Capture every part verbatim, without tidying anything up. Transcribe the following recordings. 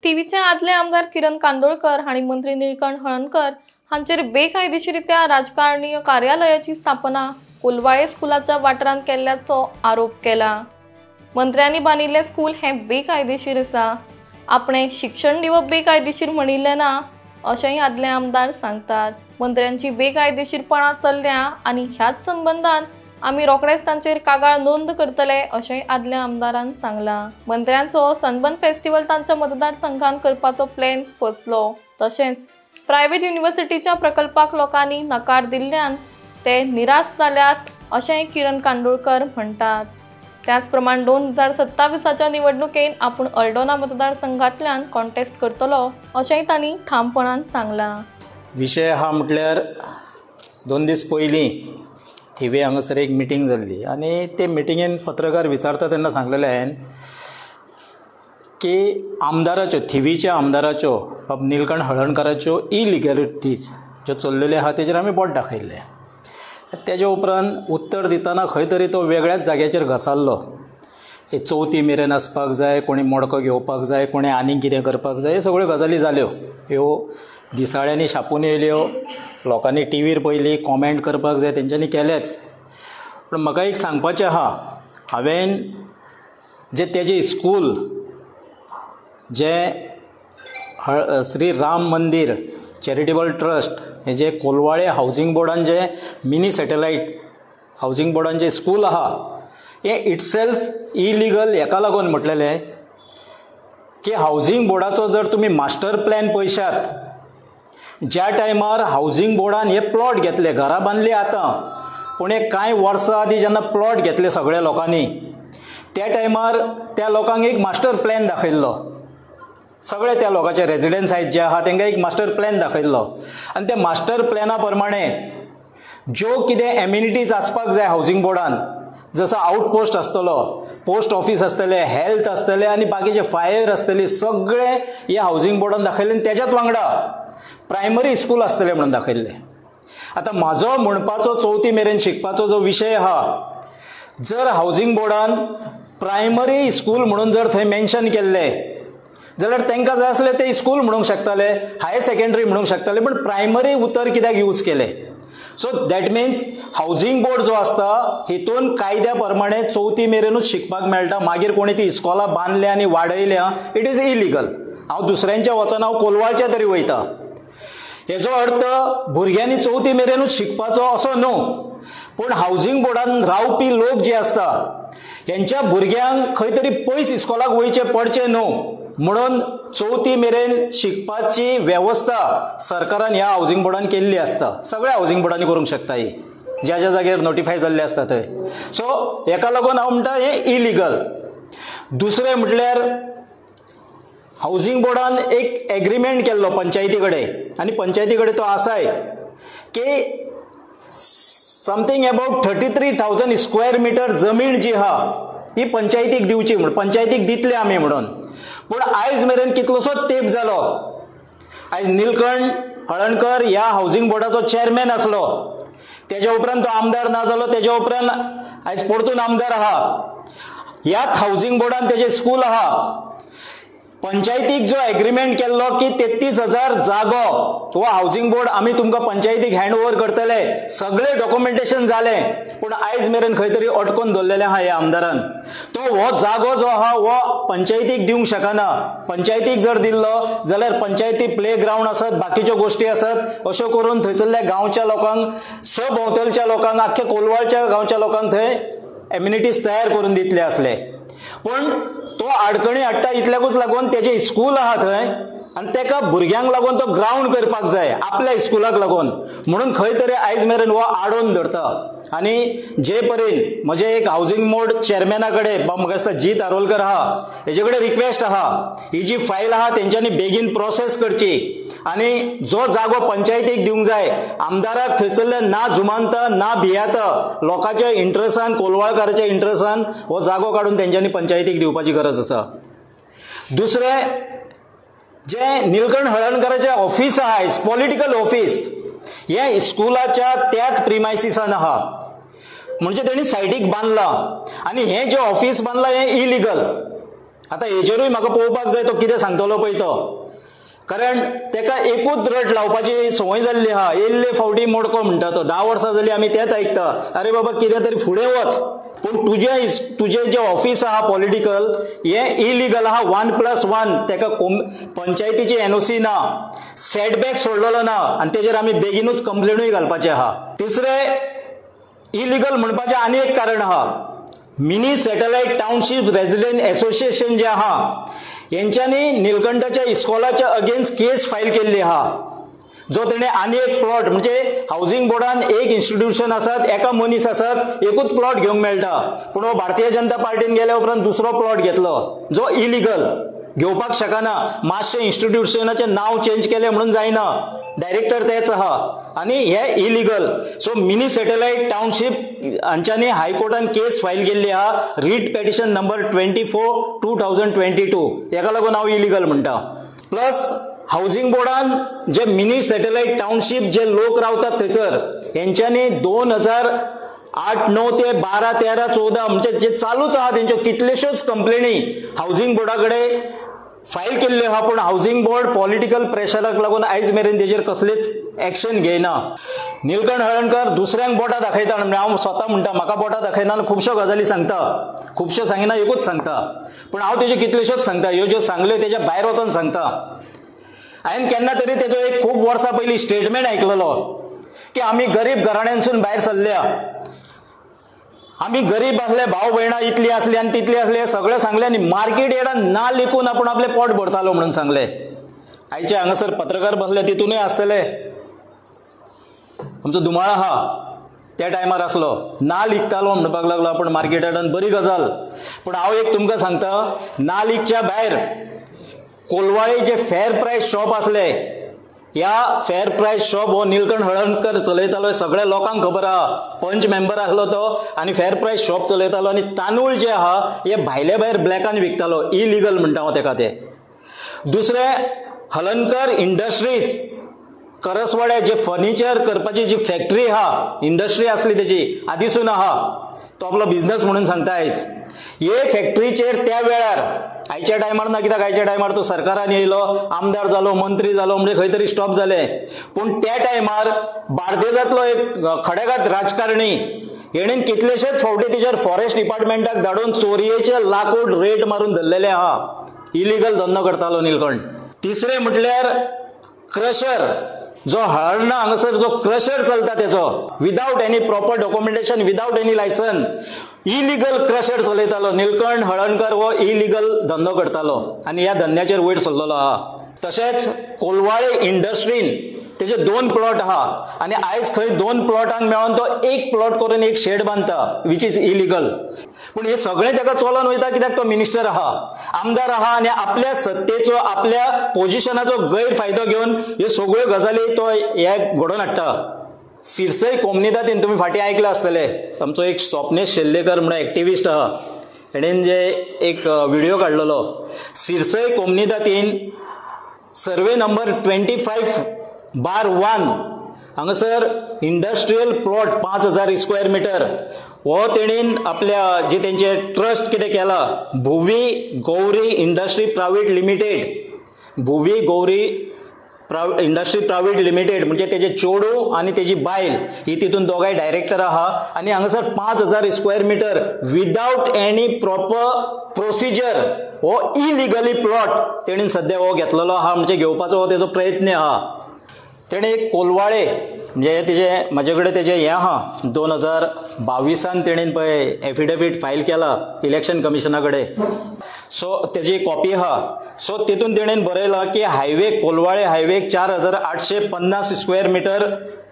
थिवीचे आदले आमदार किरण कांदोळकर आणि मंत्री निळकंठ हळणकर हांचेर बेकायदेशीरित्या राजकारणीय कार्यालयाची स्थापना कोलवाळे स्कुलाच्या वाठारांत केल्ल्याचो आरोप केला। मंत्र्यांनी बांदिल्ले स्कूल हे बेकायदेशीर आसा। आपणे शिक्षण दिवप बेकायदेशीर म्हणिल्ले ना अशेंय आदले आमदार सांगतात। मंत्र्यांची बेकायदेशीरपणा चल्ल्या आनी ह्याच संबंधान आमी रोखडेच तांचेर कागाळ नोंद करतले अशेंय आदल्या आमदारान सांगलां। मंत्र्यांचो सनबर्न फेस्टिवल तांच्या मतदारसंघात करपाचो प्लॅन फसलो। तशेंच प्रायव्हेट युनिव्हर्सिटीच्या प्रकल्पाक लोकांनी नकार दिल्ल्यान ते निराश जाल्यात अशेंय किरण कांदोळकर म्हणटात। त्याच प्रमाण दोन हजार सत्तावीसाच्या निवडणुकेन आपूण अर्डोना मतदारसंघांतल्यान कॉन्टेस्ट करतलो अशेंय तांणी ठामपणान सांगलां। विशय हा म्हटल्यार दोन दीस पयलीं थिवे हांगासर एक मिटींग जाल्ली आनी ते मिटिंगेन पत्रकार विचारता तेन्ना सांगलेलें हांवें की आमदाराच्यो थिवीच्या आमदाराच्यो बाब निळकंठ हळणकराच्यो इलिगॅलिटीज ज्यो चल्लेल्यो आहा तेजेर आमी बोट दाखयल्लें। तेज्या उपरांत उत्तर दितना खंय तरी तो वेगळ्याच जाग्याचेर घसाल्लो। हे चवथी मेरेन आसपाक जाय, कोणी मोडको घेवपाक जाय, कोणी आनीक कितें करपाक जाय, ह्यो सगळ्यो गजाली जाल्यो। ह्यो दिसाळ्यांनी छापून येयल्यो, लोकांनी टीव्हीर पयली कॉमेंट करपाक जाय तेंच्यांनी केलेच। पूण म्हाका एक सांगपाचें आहा, हांवें जे तेजें स्कूल जे हळ श्री राम मंदिर चॅरिटेबल ट्रस्ट हे जे कोलवाळे हावजींग बोर्डान जे मिनी सॅटेलायट हावजींग बोर्डान जे स्कूल आहा हें इटसेल्फ इलिगल हेका लागून म्हटलेलें की हावजींग बोर्डाचो जर तुमी मास्टर प्लॅन पळयशात, ज्या टायमार हावजींग बोर्डान हे प्लॉट घेतले, घरां बांदली आतां, पूण एक कांय वर्सां आदीं जेन्ना प्लॉट घेतले सगळ्या लोकांनी त्या टायमार त्या लोकांक एक मास्टर प्लॅन दाखयल्लो। सगळे त्या लोकांचे रेजिडेंस आहात जे आहा तांकां एक मास्टर प्लॅन दाखयल्लो आनी त्या मास्टर प्लॅना प्रमाणे ज्यो कितें एम्युनिटीज आसपाक जाय हावजींग बोर्डान, जसो आउटपोस्ट आसतलो, पोस्ट ऑफिस आसतलें, हेल्थ आसतलें आनी बाकीचे फायर आसतली, सगळे ह्या हावजींग बोर्डान दाखयल्ले आनी तेज्याच वांगडा प्रायमरी स्कूल आसतलें म्हणून दाखयल्लें। आतां म्हाजो म्हणपाचो चवथी मेरेन शिकपाचो जो विशय आहा, जर हावजींग बोर्डान प्रायमरी स्कूल म्हणून जर थंय मेन्शन केल्लें जाल्यार तांकां जाय आसलें ते स्कूल म्हणूंक शकताले, हायर सेकंडरी म्हणूंक शकताले, पूण प्रायमरी उतर कित्याक यूज केलें? So that means housing board जो आसता हितून कायद्या प्रमाणे चवथी मेरेनूच शिकपाक मेळटा, मागीर कोणी ती इस्कॉलां बांदल्या आनी वाडयल्या इट इज इलिगल। हांव दुसऱ्यांच्या वचन हांव कोलवाळच्या तरी वयता, हेजो अर्थ भुरग्यांनी चवथी मेरेनूच शिकपाचो असो न्हू, पूण हावजींग बोर्डान रावपी लोक जे आसता हेंच्या भुरग्यांक खंय तरी पयस इस्कॉलाक वयचें पडचें न्हू म्हणून चवथी मेरेन शिकपाची वेवस्था सरकारान ह्या हावजींग बोर्डान केल्ली आसता। सगळ्या हावजींग बोर्डांनी करूंक शकता ही, ज्या ज्या जाग्यार नोटिफाय जाल्ले आसता थंय। सो हेका लागून हांव म्हणटा हें इलिगल। दुसरें म्हटल्यार हावजींग बोर्डान एक एग्रीमेंट केल्लो पंचायती कडेन आनी पंचायती कडेन तो आसाय की something about thirty three thousand square metre जमीन जी आहा ही पंचायतीक दिवची म्हणून, पंचायतीक दितले आमी म्हणून। पूण आयज मेरेन कितलोसोच तेप जालो, आयज निळकंठ हळणकर ह्या हावजींग बोर्डाचो चेअरमॅन आसलो, तेज्या उपरांत तो आमदार ना जालो, तेज्या उपरांत आयज परतून आमदार आहा, ह्याच हावजींग बोर्डान तेजे स्कूल आहा। पंचायतीक जो एग्रीमेंट केल्लो की तेत्तीस हजार जागो वो हावजींग बोर्ड आमी तुमकां पंचायतीक हँड ओवर करतले, सगळें डॉक्युमेंटेशन जालें, पूण आयज मेरेन खंय तरी अटकून दवरलेलें आहा ह्या आमदारान। तो हो जागो जो आहा वो पंचायतीक दिवंक शकना। पंचायतीक जर दिल्लो जाल्यार पंचायती प्ले ग्राउंड आसत, बाकीच्यो गोश्टी आसत, अश्यो करून थंयसरल्या गांवच्या लोकांक, सभोंवतलच्या लोकांक, आख्ख्या कोलवाळच्या गांवच्या लोकांक थंय एम्युनिटीज तयार करून दितले आसले। पूण तो आडकणी हाडटा इतल्याकूच लागून तेजे स्कूल आहा थंय आनी तेका भुरग्यांक लागून तो ग्राउंड करपाक जाय आपल्या स्कुलाक लागून, म्हणून खंय तरी आयज मेरेन हो आडोवन धरता। आनी जे परेन म्हजे एक हावजींग बोर्ड चेअरमॅना कडेन म्हाका दिसता जीत आरोलकर आहा हेजे कडेन रिक्वेस्ट आहा, ही जी फायल आहा तेंच्यांनी बेगीन प्रोसेस करची आनी जो जागो पंचायतीक दिवंक जाय, आमदाराक थंयसरले ना जुमानता ना भियाता, लोकांच्या इंट्रस्टान, कोलवाळकाराच्या इंट्रस्टान हो जागो काडून तेंच्यांनी पंचायतीक दिवपाची गरज आसा। दुसरें जे निळकंठ हळणकराचें ऑफिस आहा, पॉलिटिकल ऑफिस, हे स्कुलाच्या त्याच प्रिमायसिसान आहा, म्हणजे तेणी सायडीक बांदला आनी हें जें ऑफिस बांदलां हें इलिगल। आतां हेजेरूय म्हाका पळोवपाक जाय तो कितें सांगतलो पळय तो, कारण तेका एकूच रट लावपाची संवय जाल्ली आहा. येल्ले फावटी मोडको म्हणटा तो, धा वर्सां जालीं आमी तेंच आयकता. अरे बाबा कितें तरी फुडें वच. पूण तुजें तुजें जें ऑफिस आहा पॉलिटिकल हें इलिगल आहा. वन प्लस वन तेका पंचायतीची एनओसी ना, सेटबॅक सोडलेलो ना आनी तेजेर आमी बेगीनूच कंप्लेनूय घालपाचें आहा. तिसरें इलिगल म्हणपाचें आनी एक कारण आहा. Mini satellite township resident association जें आहा हेंच्यांनी निलकंठाच्या इस्कॉलाच्या अगेन्स्ट केस फायल केल्ली आहा, जो तेणें आनी एक प्लॉट म्हणजे हावसिंग बोर्डान एक इन्स्टिट्यूशन आसात, एका मनीस आसात, एकूच प्लॉट घेवंक मेळटा. पूण हो भारतीय जनता पार्टीन गेल्या उपरांत दुसरो प्लॉट घेतलो जो इलिगल. घेवपाक शकना, मातशें इन्स्टिट्यूशनाचें नांव चेंज केलें म्हणून जायना, डायरेक्टर तेच आहा आनी हे illegal. So mini satellite township हांच्यांनी हायकोर्टान केस फायल केल्ली आहा, writ petition number twenty four two thousand twenty two. हेका लागून हांव इलिगल म्हणटा. प्लस हावसिंग बोर्डान जे मिनी सॅटेलायट टाउनशीप जे लोक रावतात थंयसर हेंच्यांनी दोन हजार आठ णव ते बारा तेरा चौदा म्हणजे जे चालूच आहा तेंच्यो कितल्योश्योच कंप्लेनी हावसिंग बोर्डा कडेन फायल केल्ल्यो आहा. पूण हावसिंग बोर्ड पॉलिटिकल प्रेशराक लागून आयज मेरेन तेजेर कसलीच एक्शन घेयना. निलकंठ हळर्णकर दुसऱ्यांक बोटां दाखयता म्हणजे हांव स्वता म्हणटा म्हाका बोटां दाखयना आनी खुबश्यो गजाली सांगता, खुबश्यो सांगिना एकूच सांगता. पूण हांव तेज्यो कितल्योश्योच सांगता, ह्यो ज्यो सांगल्यो तेज्या भायर वचोन सांगता. हांवें केन्ना तरी तेजो एक खूब वर्सां पयलीं स्टेटमेंट आयकलेलो की आमी गरीब घराण्यांसून भायर सरल्या, आमी गरीब आसले, भाव भयणां इतली आसली आनी तितली आसली, हें सगळें सांगलें आनी मार्केट येडान ना लिकून आपूण आपलें पोट भरतालो म्हणून सांगलें. आयचे हांगासर पत्रकार बसले तितूनय आसतले. आमचो धुमाळ आहा त्या टायमार आसलो, नाल विकतालो म्हणपाक लागलो आपूण मार्केटान, बरी गजाल. पूण हांव एक तुमकां सांगता, नाल विकच्या भायर कोलवाळे जे फेर प्रायस शॉप आसले, ह्या फेर प्रायस शॉप हो निलकंठ हळर्णकर चलयतालो, सगळ्या लोकांक खबर आहा. पंच मेंबर आसलो तो आनी फेर प्रायस शॉप चलयतालो आनी तांदूळ जे आहा हे भायले भायर ब्लॅकान विकतालो. इलिगल म्हणटा हांव तेका ते. दुसरें हळर्णकर इंडस्ट्रीज करसवाड्या जे फर्निचर करपाची जी फॅक्टरी आहा, इंडस्ट्री आसली तेजी आदीसून आहा, तो आपलो बिझनस म्हणून सांगता आयज. हे फॅक्टरीचेर त्या वेळार आयच्या टायमार ना, कित्याक आयच्या टायमार तो सरकारान येयलो, आमदार जालो, मंत्री जालो म्हणजे खंय तरी स्टॉप जालें. पूण त्या टायमार बार्देजांतलो एक खडेगात राजकारणी हेणेन कितलेशेच फावटी तेजेर फॉरेस्ट डिपार्टमेंटाक धाडून चोरयेचे लाकूड रेट मारून धरलेले आहा. इलिगल धंदो करतालो निलकंठ. तिसरें म्हटल्यार क्रशर, जो हळर्णा हांगासर जो क्रशर चलता तेचो without any proper documentation, without any licence illegal crusher चलयतालो. निलकंठ हळर्णकर हो इलिगल धंदो करतालो आनी ह्या धंद्याचेर वयर सरलेलो आहा. तशेंच कोलवाळे इंडस्ट्रीन तेजे दोन प्लॉट आहा आनी आयज खंय दोन प्लॉटांक मेळोन तो एक प्लॉट करून एक शेड बांदता, वीच इज इलिगल. पूण हे सगळें तेका चलोन वयता कित्याक तो मिनिस्टर आहा, आमदार आहा आनी आपल्या सत्तेचो, आपल्या पोजिशनाचो गैरफायदो घेवन ह्यो सगळ्यो गजाली तो हे घडोवन हाडटा. सिरसय कोमनिदातीन तुमी फाटीं आयकलां आसतलें, आमचो एक स्वप्नेश शेल्लेकर म्हणून एक्टिविस्ट आहा, हेणेन जे एक व्हिडिओ काडलेलो. सिरसय कोमनिदातीन survey number twenty five bar one हांगासर इंडस्ट्रियल प्लॉट पांच हजार स्क्वेअर मिटर हो तेणीन आपल्या जे तेंचे ट्रस्ट कितें केला, Bhuvi Gauri industry private limited, Bhuvi Gauri प्राव इंडस्ट्री प्रायवेट लिमिटेड म्हणजे तेजे चेडू आनी तेजी बायल ही तितून दोगांय डायरेक्टर आहा. आनी हांगासर पांच हजार square metre without any proper procedure हो इलिगली प्लॉट तेणीन सद्या हो घेतलेलो आहा, म्हणजे घेवपाचो हो तेजो प्रयत्न आहा. तेणें एक कोलवाळे म्हणजे तेजे म्हाजे कडेन तेजें हें आहा, दोन हजार बावीसान तेणेन पळय एफिडेविट फायल केला इलेक्शन कमिशना कडेन. सो तेजी कॉपी आहा. सो तितून तेणेन बरयलां की हायवे कोलवाळे हायवेक चार हजार आठशे पन्नास square metre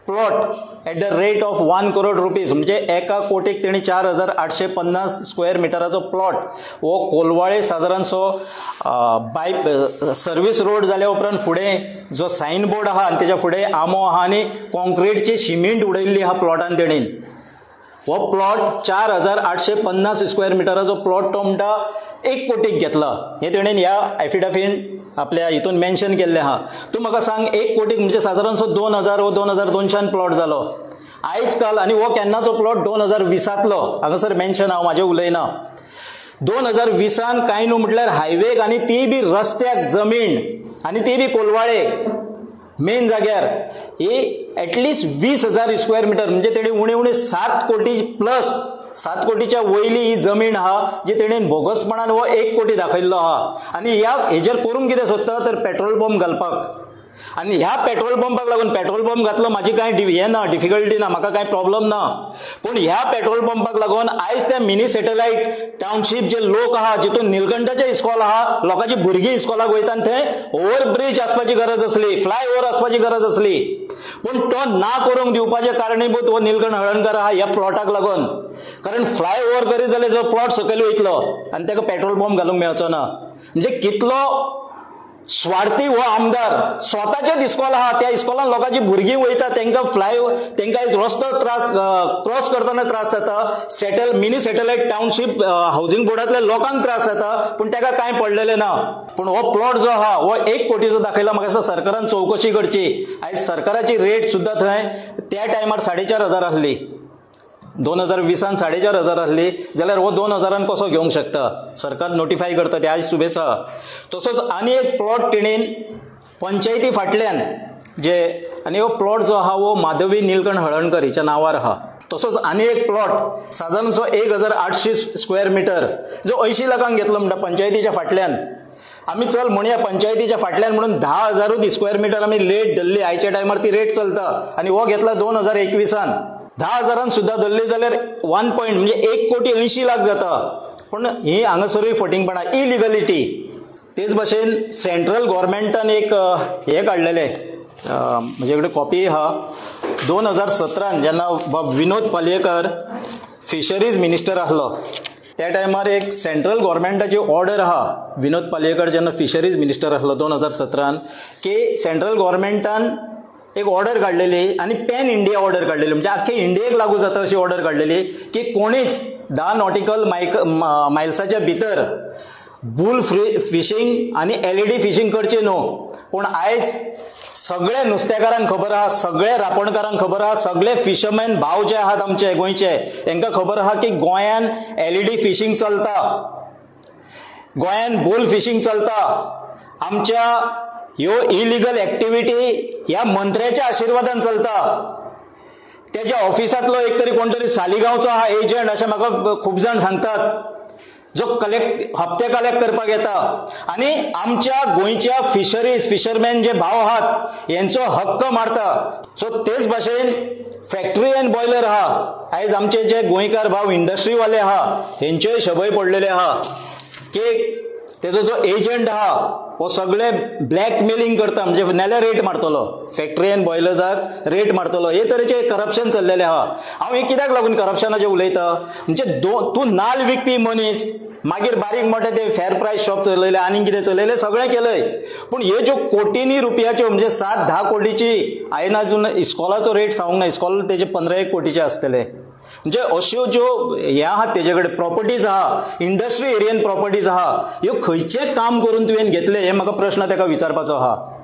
plot at the rate of one crore rupees म्हणजे एका कोटीक तेणी चार हजार आठशे पन्नास स्क्वेअर मिटराचो प्लॉट हो कोलवाळे सादारणसो बाय सर्वीस रोड जाल्या उपरांत फुडें जो सायन बोर्ड आहा आनी तेच्या फुडें आमो आहा आनी कॉन्क्रीटची सिमेंट उडयल्ली आहा प्लॉटान तेणीन. हो प्लॉट चार हजार आठशे पन्नास स्क्वेअर मिटराचो प्लॉट तो म्हणटा एक कोटीक घेतला. हे तेणेन ह्या एफिडेविट आपल्या हितून मेन्शन केल्लें आहा. तूं म्हाका सांग, एक कोटीक म्हणजे सादारणसो दोन हजार वो दोन हजार दोनशान प्लॉट जालो आयज काल, आनी हो केन्नाचो प्लॉट दोन हजार विसातलो, हांगासर मेन्शन हांव म्हाजें उलयना. दोन हजार वीसान कांय न्हू म्हटल्यार हायवेक आनी ती बी रस्त्याक जमीन आनी ती बी कोलवाळे मेन जाग्यार ही एटलिस्ट वीस हजार स्क्वेअर मिटर म्हणजे तेणी उणे उणे सात कोटी प्लस सात कोटीच्या वयली ही जमीन आहा जी तेणेन बोगसपणान हो एक कोटी दाखयल्लो आहा आनी ह्या हेजेर करूंक कितें सोदता तर पेट्रोल पंप घालपाक आनी ह्या पेट्रोल पंपाक लागून पेट्रोल पंप घातलो म्हाजी कांय हें ना डिफिकल्टी ना म्हाका कांय प्रॉब्लम ना पूण ह्या पेट्रोल पंपाक लागून आयज त्या मिनी सॅटेलायट टावनशीप जे लोक आहा जितून निलकंठाचे इस्कॉल आहा लोकांची भुरगीं इस्कॉलाक वयता आनी थंय ओवर ब्रिज आसपाची गरज आसली फ्लाय ओवर आसपाची गरज आसली पूण तो ना करूंक दिवपाचे कारणीभूत हो निलकंठ हळर्णकर आहा ह्या प्लॉटाक लागून कारण फ्लाय ओवर करीत जाल्यार जो प्लॉट सकयल वयतलो आनी ताका पेट्रोल पंप घालूंक मेळचो ना म्हणजे कितलो स्वार्थी हो आमदार स्वताचेच इस्कॉल आहा त्या इस्कॉलान लोकांची भुरगीं वयता तांकां फ्लाय तांकां आयज रस्तो त्रास क्रॉस करतना त्रास जाता सॅटेल मिनी सॅटेलायट टावनशीप हावजींग बोर्डांतल्या लोकांक त्रास जाता पूण ताका कांय पडलेलें ना पूण हो प्लॉट जो आहा हो एक कोटीचो दाखयला म्हाका दिसता सरकारान चवकशी करची आयज सरकाराची रेट सुद्दां थंय त्या टायमार साडे चार हजार आसली दोन हजार वीसान साडे चार हजार आसली जाल्यार हो दोन हजारान कसो घेवंक शकता सरकार नोटिफाय करता ते आयज सुबेज आहा तसोच आनी एक प्लॉट तेणेन पंचायती फाटल्यान जे आनी हो प्लॉट जो आहा हो माधवी निलकंठ हळर्णकर हिच्या नांवार आहा तसोच आनी एक प्लॉट सादारणसो एक हजार आठशे स्क्वेअर मिटर जो अंयशीं लाखांक घेतलो म्हणटा पंचायतीच्या फाटल्यान आमी चल म्हणया पंचायतीच्या फाटल्यान म्हणून धा हजारूच स्क्वेअर मिटर आमी रेट धरली आयच्या टायमार ती रेट चलता आनी हो घेतला दोन हजार एकविसान धा हजारान सुद्दां धरली जाल्यार वन पॉयंट म्हणजे एक कोटी अंयशीं लाख जाता पूण ही हांगासरूय फटींगपणां इलिगलिटी तेच भशेन सेंट्रल गव्हर्मेंटान एक हे काडलेले म्हजे कडेन कॉपी आहा दोन हजार सतरान जेन्ना विनोद पालयेकर फिशरीज मिनिस्टर आसलो त्या टायमार एक सेंट्रल गव्हर्मेंटाची ऑर्डर आहा विनोद पालयेकर जेन्ना फिशरीज मिनिस्टर आसलो दोन हजार सतरान की सेंट्रल गव्हर्मेंटान एक ऑर्डर काडलेली आनी पॅन इंडिया ऑर्डर काडलेली म्हणजे आख्खे इंडियेक लागू जाता अशी ऑर्डर काडलेली की कोणीच धा नॉटिकल मायक मायल्साच्या भितर बुल फ्री फिशींग आनी एलईडी फिशींग करचें न्हू पूण आयज सगळे नुस्तेकारांक खबर आहा सगळे रापणकारांक खबर आहा सगळे फिशरमॅन भाव जे आहात आमचे गोंयचे तांकां खबर आहा की गोंयान एलईडी फिशींग चलता गोंयान बुल फिशींग चलता आमच्या ह्यो इलिगल एक्टिविटी ह्या मंत्र्याच्या आशिर्वादान चलता त्याच्या ऑफिसांतलो एक तरी कोण तरी सालिगांवचो आहा एजंट अशें म्हाका खूब जाण सांगतात जो कलेक्ट हप्ते कलेक्ट करपाक येता आनी आमच्या गोंयच्या फिशरीज फिशरमॅन जे भाव आहात हेंचो हक्क मारता सो तेच भाशेन फॅक्टरी एंड बॉयलर आहा आयज आमचे जे गोंयकार भाव इंडस्ट्रीवाले आहा हेंचेय शबय पडलेले आहा की तेजो जो एजंट आहा हो सगळे ब्लॅकमेलिंग करता म्हणजे नाल्यार रेट मारतलो फॅक्टरी एंड बॉयलर्साक रेट मारतलो हे तरेचे करप्शन चल्लेलें आहा हांव हे कित्याक लागून करप्शनाचें उलयता म्हणजे दो तूं नाल्ल विकपी मनीस मागीर बारीक मोठे ते फेर प्रायस शॉप चलयले आनी कितें चलयलें सगळें केलंय पूण ह्यो ज्यो कोटींनी रुपयाच्यो म्हणजे सात धा कोटीची हांवें अजून इस्कॉलाचो रेट सांगूंक ना इस्कॉल तेजे पंदरा एक कोटीचे आसतले म्हणजे अश्यो ज्यो हे आहात तेजे कडेन प्रॉपर्टीज आहा इंडस्ट्री एरियन प्रॉपर्टीज आहा ह्यो खंयचें काम करून तुवें घेतले हे म्हाका प्रश्न ताका विचारपाचो आहा